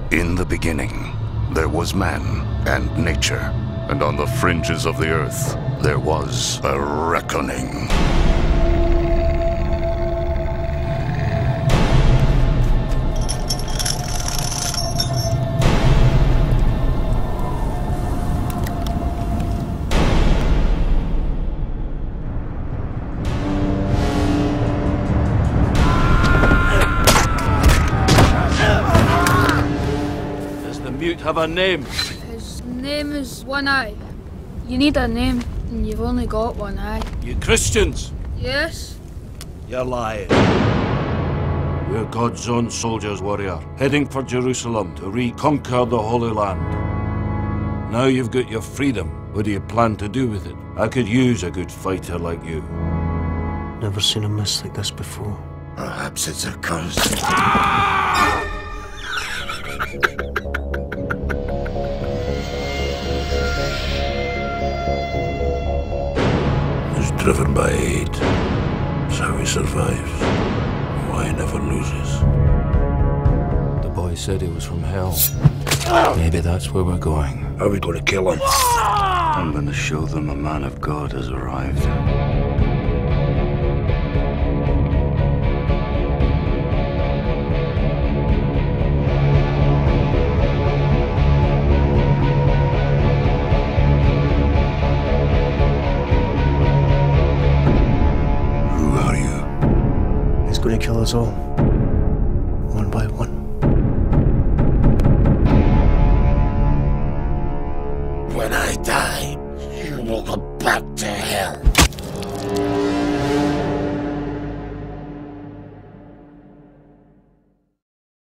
In the beginning, there was man and nature, and on the fringes of the earth, there was a reckoning. Have a name. His name is One Eye. You need a name, and you've only got one eye. You Christians? Yes? You're lying. We're God's own soldiers, warrior, heading for Jerusalem to reconquer the Holy Land. Now you've got your freedom. What do you plan to do with it? I could use a good fighter like you. Never seen a mist like this before. Perhaps it's a curse. Driven by hate. It's how he survives. Why he never loses. The boy said he was from hell. Maybe that's where we're going. How are we going to kill him? I'm going to show them a man of God has arrived. He's going to kill us all. One by one.